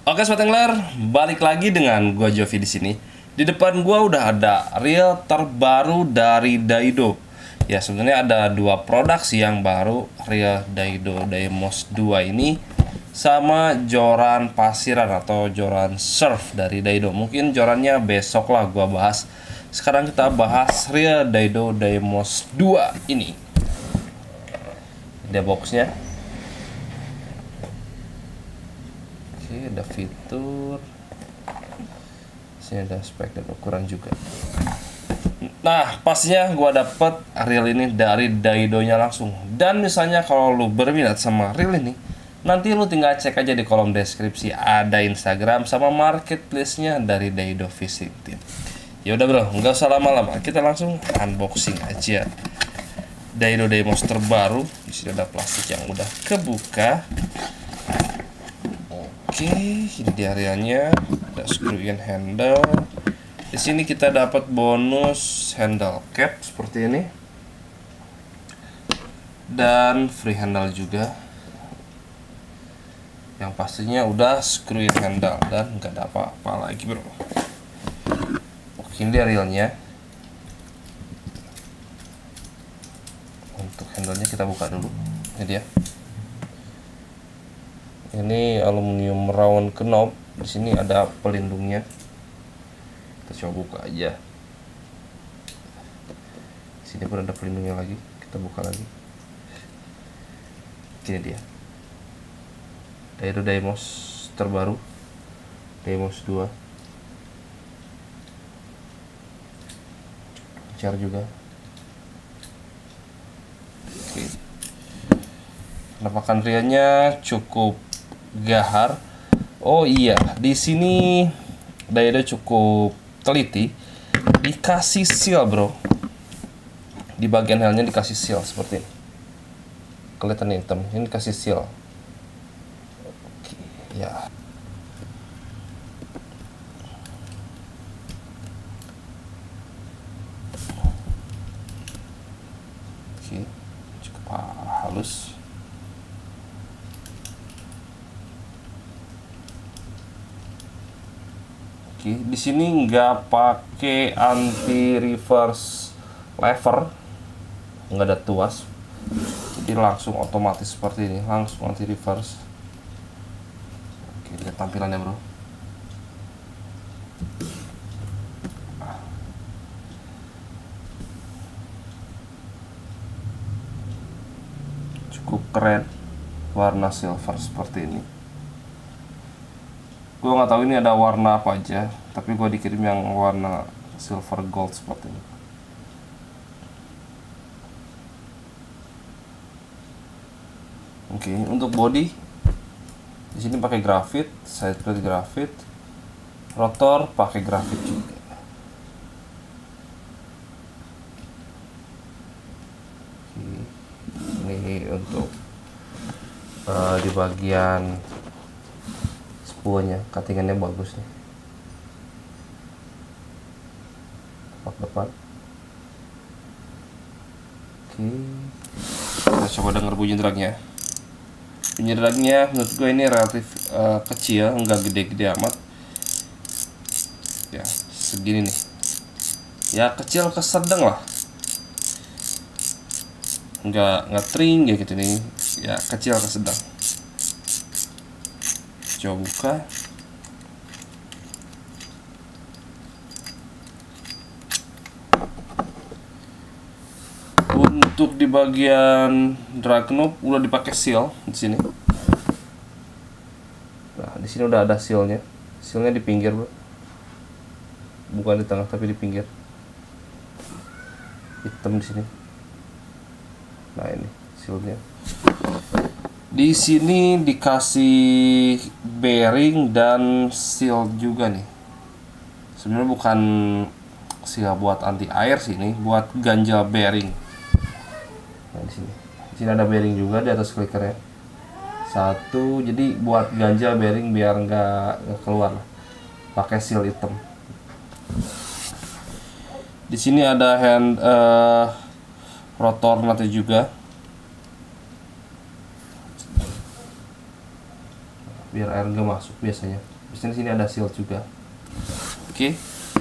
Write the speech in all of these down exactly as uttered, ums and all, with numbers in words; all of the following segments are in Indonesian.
Oke Sobat Angler, balik lagi dengan gua Jovi di sini. Di depan gua udah ada reel terbaru dari Daido. Ya sebenarnya ada dua produk sih yang baru, reel Daido Daimos dua ini sama joran pasiran atau joran surf dari Daido. Mungkin jorannya besok lah gua bahas. Sekarang kita bahas reel Daido Daimos dua ini. Ada boxnya. Oke, ada fitur. Sini ada spek dan ukuran juga. Nah, pastinya gua dapet reel ini dari Daido-nya langsung. Dan misalnya kalau lu berminat sama reel ini, nanti lu tinggal cek aja di kolom deskripsi, ada Instagram sama marketplace-nya dari Daido Fishing Team. Ya udah bro, nggak usah lama-lama, kita langsung unboxing aja. Daido Daimos terbaru. Di sini ada plastik yang udah kebuka. Oke, ini dia reelnya. Ada screw in handle. Di sini kita dapat bonus handle cap seperti ini. Dan free handle juga. Yang pastinya udah screw in handle dan nggak ada apa-apa lagi, bro. Oke, ini dia reelnya. Untuk handle-nya kita buka dulu. Ini dia. Ini aluminium round knob. Di sini ada pelindungnya. Kita coba buka aja. Di sini pun ada pelindungnya lagi. Kita buka lagi. Ini dia. Daido Daimos terbaru. Daimos dua. Lancar juga. Oke. Penampakan reelnya cukup gahar. Oh iya, di sini Daido cukup teliti. Dikasih seal, bro. Di bagian helmnya dikasih seal seperti ini. Kelihatan hitam. Ini dikasih seal. Oke, ya. Oke, cukup halus. Oke, di sini nggak pakai anti reverse lever, nggak ada tuas, jadi langsung otomatis seperti ini, langsung anti reverse. Oke, lihat tampilannya, bro. Cukup keren, warna silver seperti ini. Gue nggak tahu ini ada warna apa aja, tapi gue dikirim yang warna silver gold seperti ini. Oke, untuk body di sini pakai grafit, side plate grafit, rotor pakai grafit juga. Oke, ini untuk uh, di bagian buahnya, cuttingannya bagus nih. Tepak depan. Oke, kita coba denger bunyi dragnya. Bunyi dragnya menurut gue ini relatif uh, kecil, enggak gede-gede amat. Ya, segini nih. Ya kecil ke sedang lah. Enggak enggak tring ya gitu nih. Ya kecil ke sedang. Coba buka. Untuk di bagian drag knob udah dipakai seal di sini. Nah, di sini udah ada sealnya. Sealnya di pinggir, bro. Bukan di tengah tapi di pinggir. Hitam di sini. Nah, ini sealnya. Di sini dikasih bearing dan seal juga nih. Sebenarnya bukan seal buat anti air sih, ini buat ganjal bearing. Nah, di sini. Di sini ada bearing juga di atas clickernya. Satu, jadi buat ganjal bearing biar nggak keluar. Pakai seal hitam. Di sini ada hand uh, rotor nanti juga. biar air nggak masuk biasanya. Biasanya sini ada seal juga. Oke.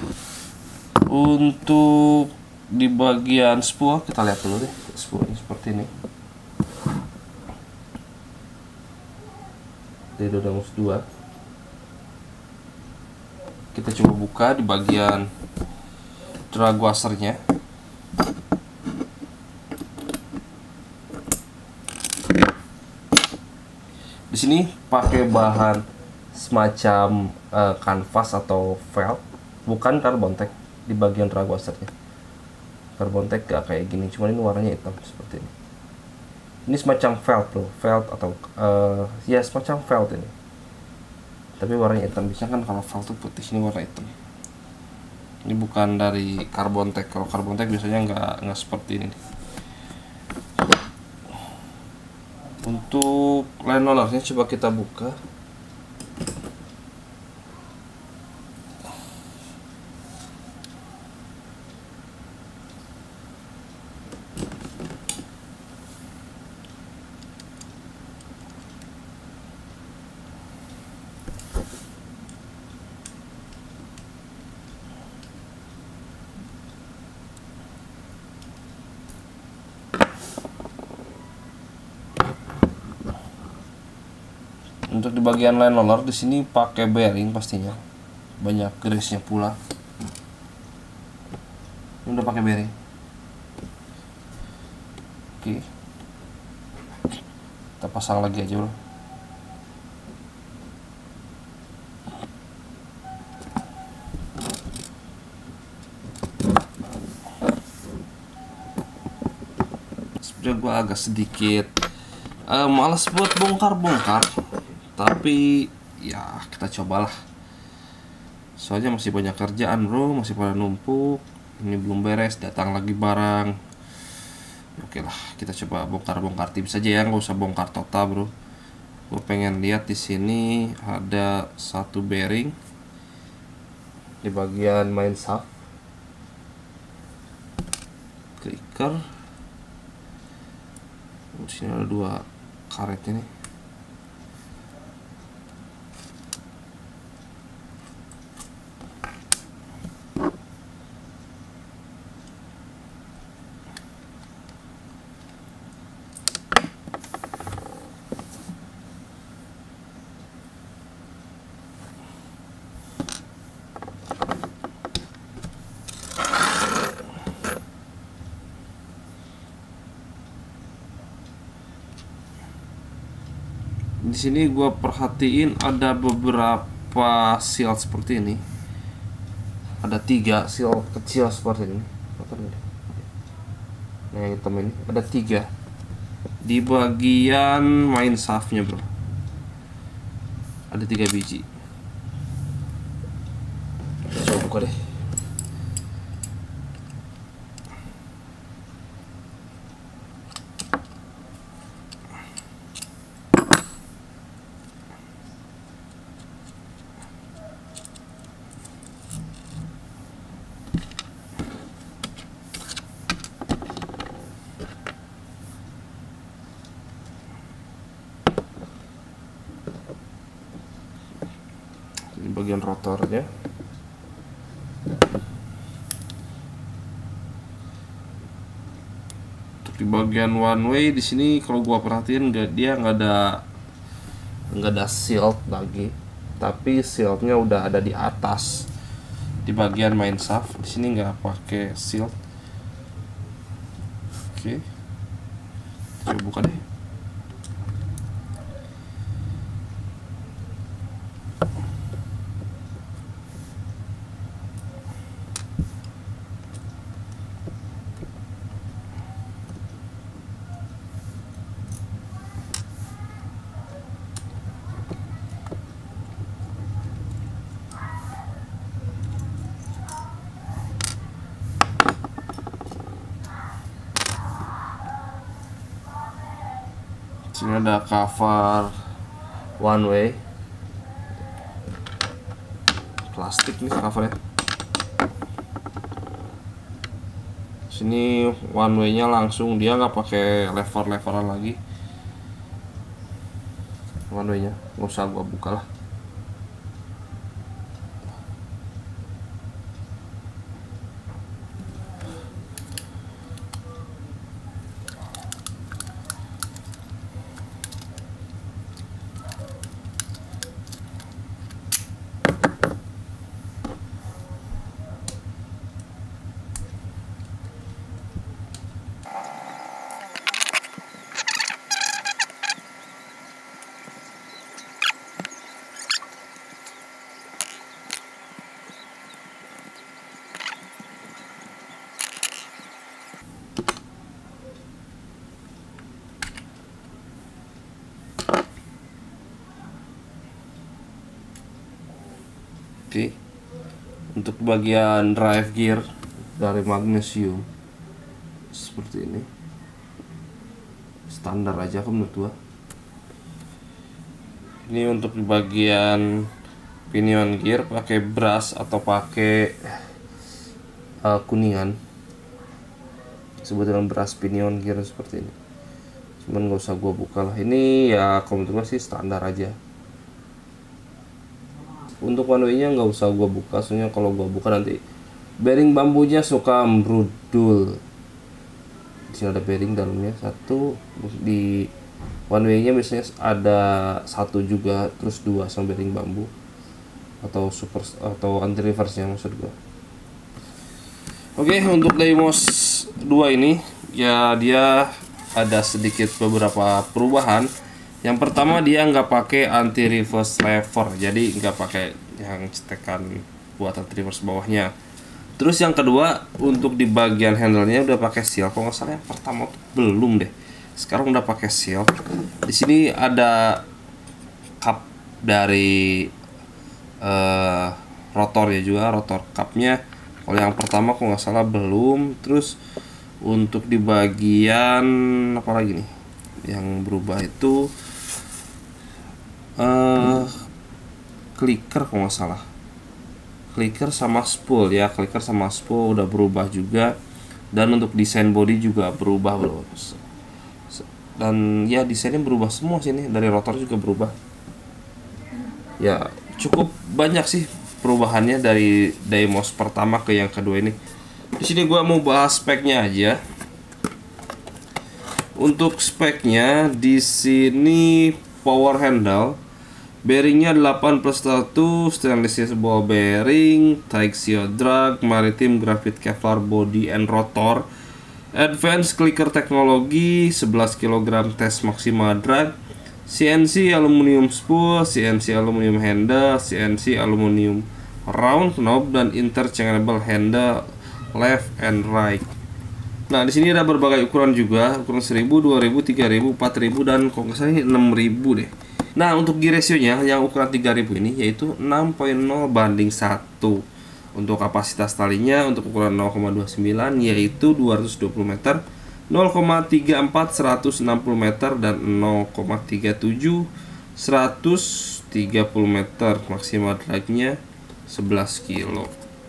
Untuk di bagian spool kita lihat dulu deh, spoolnya seperti ini. Dedodamus dua. Kita coba buka di bagian drag washernya. Di sini pakai bahan semacam uh, kanvas atau felt, bukan carbon tech di bagian drag washernya. Carbon tech gak kayak gini, cuman ini warnanya hitam seperti ini. Ini semacam felt bro, felt atau uh, ya semacam felt ini. Tapi warnanya hitam. Biasanya kan kalau felt tuh putih, ini warna hitam. Ini bukan dari carbon tech. Kalau carbon tech biasanya nggak nggak seperti ini. Untuk line rollernya coba kita buka. Untuk di bagian line roller di sini pakai bearing pastinya, banyak grease-nya pula. Ini udah pakai bearing. Oke, kita pasang lagi aja bro. Sebenarnya gue agak sedikit uh, malas buat bongkar-bongkar, tapi ya kita cobalah. Soalnya masih banyak kerjaan bro, masih pada numpuk. Ini belum beres, datang lagi barang. Oke lah, kita coba bongkar-bongkar tipis saja ya, nggak usah bongkar total bro. Gue pengen lihat di sini ada satu bearing di bagian main shaft, clicker. Di sini ada dua karet ini. Di sini gue perhatiin ada beberapa seal seperti ini. Ada tiga seal kecil seperti ini. Nah yang hitam ini ada tiga di bagian main shaftnya bro. Ada tiga biji. Coba buka deh. Ini bagian rotornya. Untuk di bagian one way di sini kalau gua perhatiin nggak, dia nggak ada nggak ada shield lagi, tapi shieldnya udah ada di atas di bagian main shaft. Di sini nggak pakai shield. Oke, coba buka deh. Sini ada cover one way, plastik nih covernya. Sini one way-nya langsung, dia nggak pakai lever-leveran lagi. One way-nya nggak usah gua buka lah. Oke, untuk bagian drive gear dari magnesium seperti ini, standar aja kan menurut gua. Ini untuk di bagian pinion gear pakai brass atau pakai uh, kuningan, disebut dengan brass pinion gear seperti ini. Cuman nggak usah gua buka lah. Ini ya kalau menurut gua sih standar aja. Untuk one way nya nggak usah gua buka, soalnya kalau gua buka nanti bearing bambunya suka merudul. Di sini ada bearing dalamnya satu, di one way nya biasanya ada satu juga, terus dua sama bearing bambu atau super atau anti reverse nya maksud gua. Oke, untuk Deimos dua ini ya dia ada sedikit beberapa perubahan. Yang pertama, dia nggak pakai anti reverse lever, jadi nggak pakai yang cetekan buat anti reverse bawahnya. Terus yang kedua, untuk di bagian handle-nya udah pakai seal. Kalau nggak salah yang pertama tuh belum deh. Sekarang udah pakai seal. Di sini ada cup dari uh, rotornya juga, rotor cupnya. Kalau yang pertama kalau nggak salah belum. Terus untuk di bagian apa lagi nih yang berubah itu uh, clicker kalau nggak salah, clicker sama spool ya, clicker sama spool udah berubah juga. Dan untuk desain body juga berubah belum, dan ya desainnya berubah semua sini, dari rotor juga berubah. Ya cukup banyak sih perubahannya dari Deimos pertama ke yang kedua ini. Di sini gua mau bahas speknya aja. Untuk speknya di sini power handle, bearingnya delapan plus satu, stainless steel ball bearing, Taixio drag, maritime graphite Kevlar body and rotor, advanced clicker teknologi, sebelas kilogram tes maksima drag, C N C aluminium spool, C N C aluminium handle, C N C aluminium round knob, dan interchangeable handle left and right. Nah, di sini ada berbagai ukuran juga, ukuran seribu, dua ribu, tiga ribu, empat ribu, dan kalau nggak salah ini enam ribu deh. Nah, untuk gear ratio-nya yang ukuran tiga ribu ini yaitu enam koma nol banding satu. Untuk kapasitas talinya untuk ukuran nol koma dua sembilan yaitu dua ratus dua puluh meter, nol koma tiga empat seratus enam puluh meter, dan nol koma tiga tujuh seratus tiga puluh meter. Maksimal drag-nya sebelas kilo.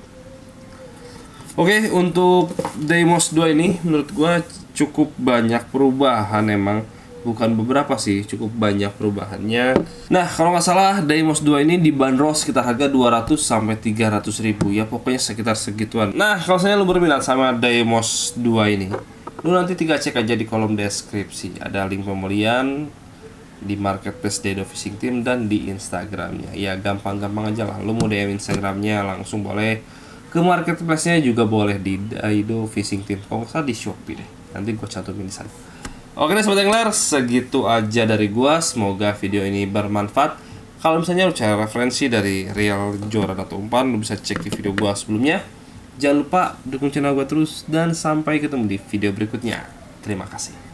Oke, untuk Deimos dua ini menurut gua cukup banyak perubahan emang. Bukan beberapa sih, cukup banyak perubahannya. Nah, kalau nggak salah Deimos dua ini dibanderol sekitar harga dua ratus sampai tiga ratus ribu ya, pokoknya sekitar segituan. Nah, kalau saya lu berminat sama Deimos dua ini, lu nanti tinggal cek aja di kolom deskripsi. Ada link pembelian di marketplace Daido Fishing Team dan di Instagramnya. Ya gampang-gampang aja lah. Lu mau D M Instagramnya langsung boleh. Ke marketplace-nya juga boleh di Daido Fishing Team. Kalau nggak salah di Shopee deh. Nanti gue cantumin di sana. Oke deh sobat angler, segitu aja dari gua. Semoga video ini bermanfaat. Kalau misalnya lu cari referensi dari reel joran atau umpan, lu bisa cek di video gua sebelumnya. Jangan lupa dukung channel gua terus dan sampai ketemu di video berikutnya. Terima kasih.